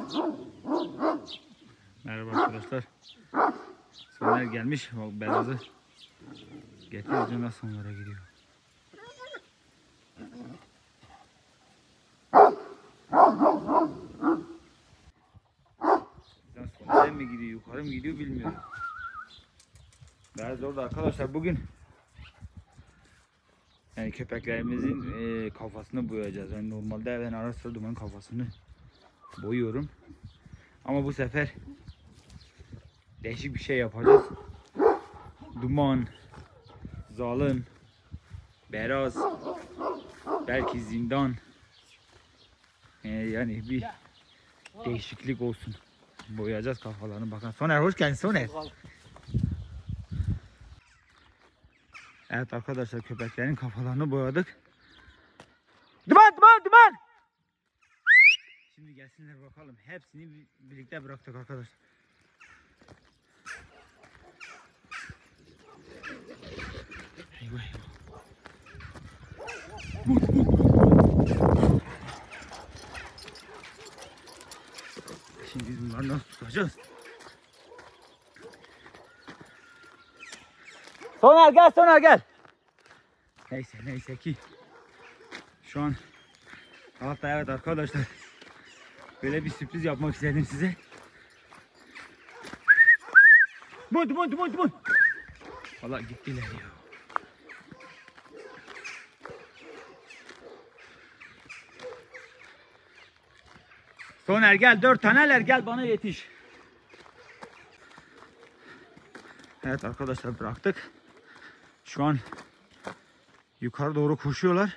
Merhaba arkadaşlar. Soner gelmiş. Bak beyazı getirince nasıl onlara gidiyor. Soner mi gidiyor, yukarı mı gidiyor bilmiyorum. Beyaz orada arkadaşlar bugün yani köpeklerimizin kafasını boyayacağız. Yani normalde ben ara sıra dumanın kafasını boyuyorum. Ama bu sefer değişik bir şey yapacağız. Duman, zalim, beyaz, belki zindan. Yani bir değişiklik olsun. Boyayacağız kafalarını. Bakın Soner hoş geldin Soner. Evet arkadaşlar köpeklerin kafalarını boyadık. Duman duman duman. Şimdi gelsinler bakalım. Hepsini birlikte bıraktık arkadaşlar. Eyvah eyvah. Şimdi biz bunları nasıl tutacağız? Soner gel Soner gel. Neyse ki şu an hatta evet arkadaşlar böyle bir sürpriz yapmak istedim size. Duman. Vallahi gittiler ya. Soner gel 4 taneler gel bana yetiş. Evet arkadaşlar bıraktık. Şu an yukarı doğru koşuyorlar.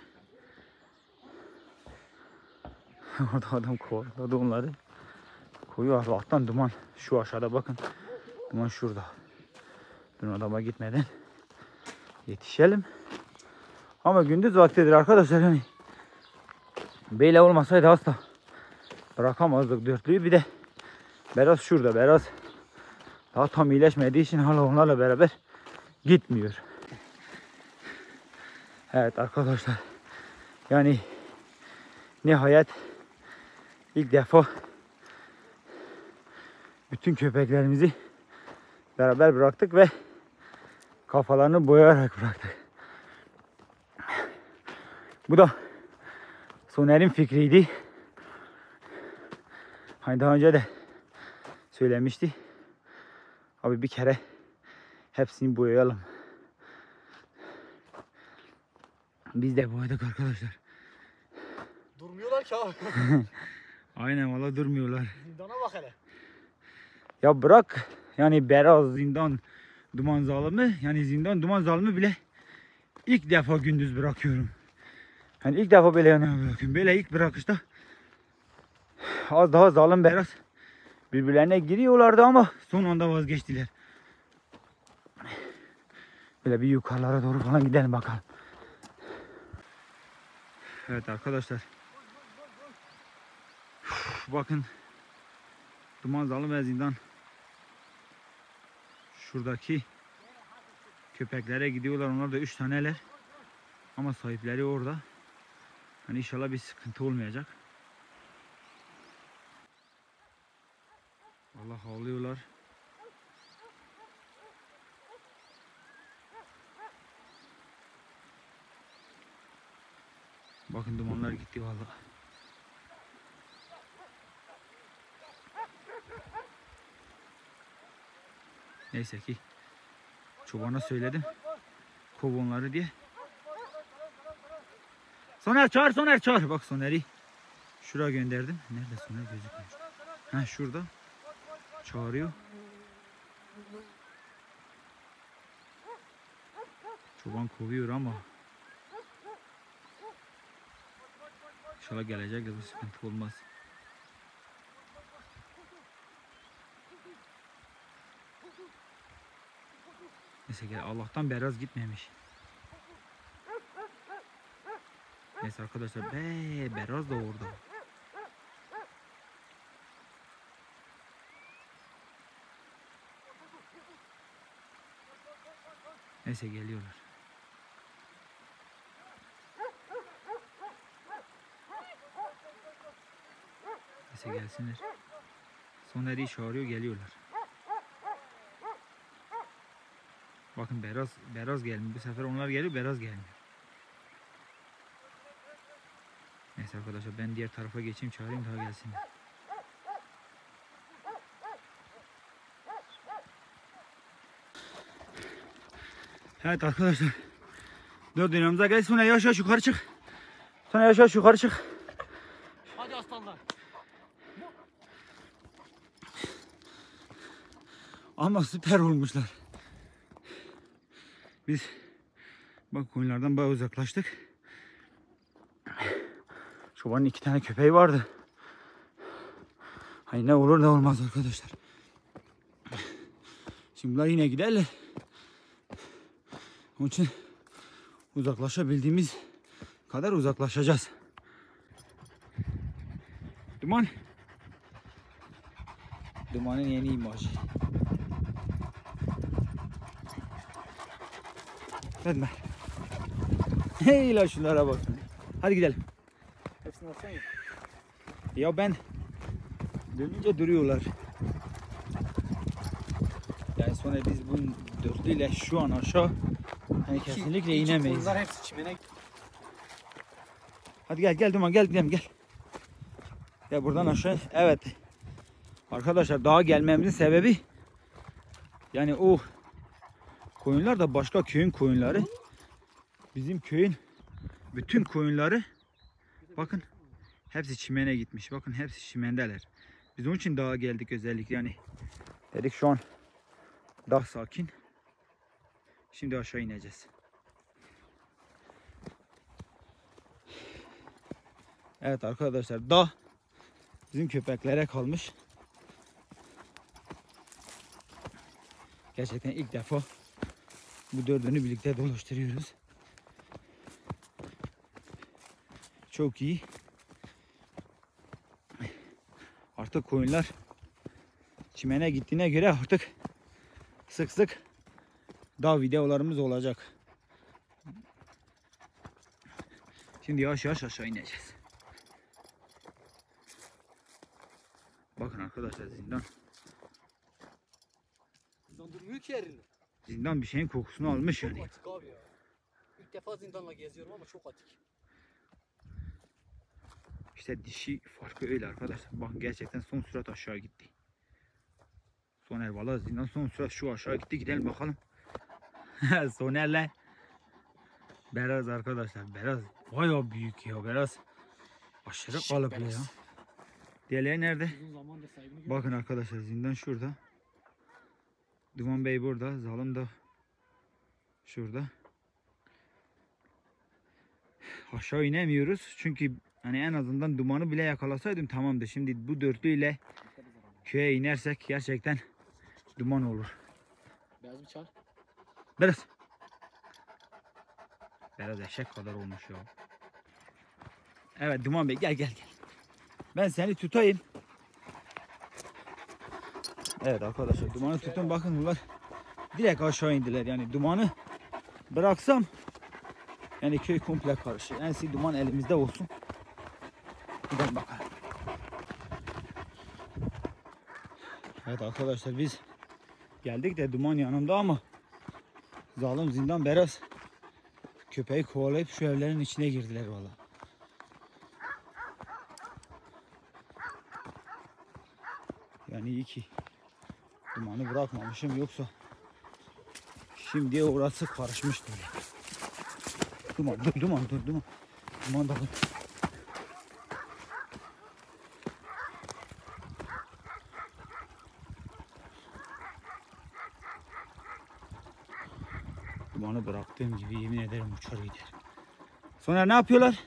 Orada adam kovaladı onları. Koyuyor alttan duman. Şu aşağıda bakın. Duman şurada. Dün adama gitmeden yetişelim. Ama gündüz vaktidir arkadaşlar yani. Böyle olmasaydı asla bırakamazdık dörtlüyü. Bir de Beraz şurada. Beraz daha tam iyileşmediği için hala onlarla beraber gitmiyor. Evet arkadaşlar. Yani nihayet ilk defa bütün köpeklerimizi beraber bıraktık ve kafalarını boyayarak bıraktık. Bu da Soner'in fikriydi. Hani daha önce de söylemişti. Abi bir kere hepsini boyayalım. Biz de boyadık arkadaşlar. Durmuyorlar ki abi. Aynen valla durmuyorlar. Zindana bak hele. Ya bırak yani Beraz, zindan, duman zalimi yani zindan, duman zalimi bile ilk defa gündüz bırakıyorum. Yani ilk defa böyle yana bırakıyorum. Böyle ilk bırakışta az daha zalim Beraz birbirlerine giriyorlardı ama son anda vazgeçtiler. Böyle bir yukarılara doğru falan gidelim bakalım. Evet arkadaşlar. Bakın. Duman zalim ve zindan. Şuradaki köpeklere gidiyorlar. Onlar da 3 taneler. Ama sahipleri orada. Hani inşallah bir sıkıntı olmayacak. Vallahi havlıyorlar. Bakın dumanlar gitti vallahi. Neyse ki çobana söyledim. Kov onları diye. Soner çağır Soner çağır. Bak Soner'i şuraya gönderdim. Nerede Soner gözükmüyor. Ha şurada. Çağırıyor. Çoban kovuyor ama İnşallah gelecek de bir sıkıntı olmaz. Neyse gel Allah'tan Beraz gitmemiş. Neyse arkadaşlar Beraz da orada. Neyse geliyorlar. Neyse gelsinler. Soner'i çağırıyor, geliyorlar. Bakın Beraz gelmiyor. Bu sefer onlar geliyor, Beraz gelmiyor. Neyse arkadaşlar ben diğer tarafa geçeyim, çağırayım daha gelsinler. Evet arkadaşlar. 4 dönümümüze gel. Sonra yavaş yavaş yukarı çık. Sonra yavaş yavaş yukarı çık. Hadi aslanlar. Ama süper olmuşlar. Biz bak koyunlardan bayağı uzaklaştık. Çobanın 2 tane köpeği vardı. Hani ne olur ne olmaz arkadaşlar. Şimdi bunlar yine giderler. Onun için uzaklaşabildiğimiz kadar uzaklaşacağız. Duman. Dumanın yeni imajı. Verme. Hey la şunlara bak. Hadi gidelim. Hepsini alsana ya. Ya ben dönünce duruyorlar. Yani sonra biz bu dörtlüyle şu an aşağı yani kesinlikle inemeyiz. Bunlar hepsi çimene. Hadi gel Duman gel. Ya buradan aşağı. Evet. Arkadaşlar dağa gelmemizin sebebi yani o koyunlar da başka köyün koyunları. Bizim köyün bütün koyunları bakın hepsi çimene gitmiş. Bakın hepsi çimendeler. Biz onun için dağa geldik özellikle yani. Dedik şu an dağ sakin. Şimdi aşağı ineceğiz. Evet arkadaşlar dağ bizim köpeklere kalmış. Gerçekten ilk defa bu dördünü birlikte dolaştırıyoruz. Çok iyi. Artık koyunlar çimene gittiğine göre artık sık sık dağ videolarımız olacak. Şimdi yavaş yavaş aşağı ineceğiz. Bakın arkadaşlar zindan. Zindan durmuyor ki yerinde. Zindan bir şeyin kokusunu almış Çok yani. atik abi ya. İlk defa zindanla geziyorum ama çok atik. İşte dişi farkı öyle arkadaşlar. Bakın gerçekten son sürat aşağı gitti. Soner valla zindan son sürat şu aşağı gitti. Gidelim bakalım. Soner'le Beraz arkadaşlar. Beraz bayağı büyük ya. Beraz aşırı kalıplı ya. Diğerleri nerede? Uzun zamandır sahibini görmedim. Bakın arkadaşlar zindan şurada. Duman Bey burada. Zalim da şurada. Aşağı inemiyoruz. Çünkü hani en azından dumanı bile yakalasaydım tamamdır. Şimdi bu dörtlüyle köye inersek gerçekten duman olur. Beyaz bir çağır. Beraz. Beraz eşek kadar olmuş ya. Evet Duman Bey gel. Ben seni tutayım. Evet arkadaşlar dumanı tutun bakın bunlar direkt aşağı indiler yani dumanı bıraksam yani köy komple karışır. En iyisi duman elimizde olsun. Gidelim bakalım. Evet arkadaşlar biz geldik de duman yanımda ama zalim zindan Beraz köpeği kovalayıp şu evlerin içine girdiler valla. Yani iyi ki dumanı bırakmamışım yoksa şimdi orası karışmıştı. Duman dur. Duman da dur. Dumanı bıraktığım gibi yemin ederim uçar gider. Sonra ne yapıyorlar?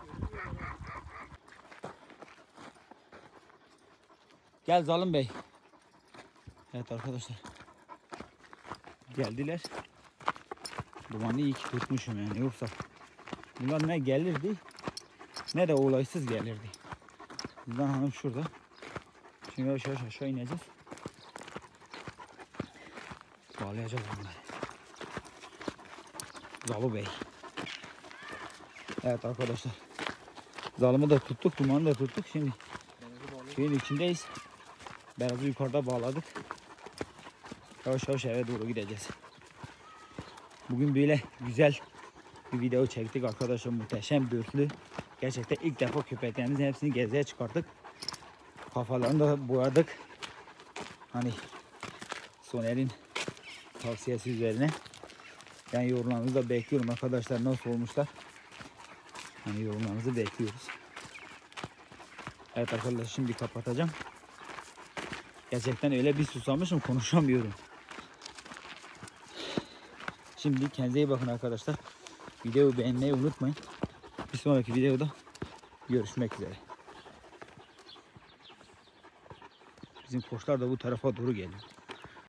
Gel Zalim Bey. Evet arkadaşlar. Geldiler. Dumanı iyi ki tutmuşum yani yoksa bunlar ne gelirdi ne de olaysız gelirdi. Bizden hanım şurada. Şimdi yavaş yavaş aşağı ineceğiz. Bağlayacağız bunları. Zalı Bey. Evet arkadaşlar. Zalımı da tuttuk, dumanı da tuttuk. Şimdi köyün içindeyiz. Beyazı yukarıda bağladık. Yavaş yavaş eve doğru gideceğiz. Bugün böyle güzel bir video çektik arkadaşlar. Muhteşem dörtlü. Gerçekten ilk defa köpeklerimizin hepsini geziye çıkarttık. Kafalarını da boyadık. Hani Soner'in tavsiyesi üzerine. Yani yorumlarınızı da bekliyorum arkadaşlar. Nasıl olmuşlar? Hani yorumlarınızı bekliyoruz. Evet arkadaşlar, şimdi kapatacağım. Gerçekten öyle bir susamışım, konuşamıyorum. Şimdi kendinize iyi bakın arkadaşlar. Videoyu beğenmeyi unutmayın. Bir sonraki videoda görüşmek üzere. Bizim koçlar da bu tarafa doğru geliyor.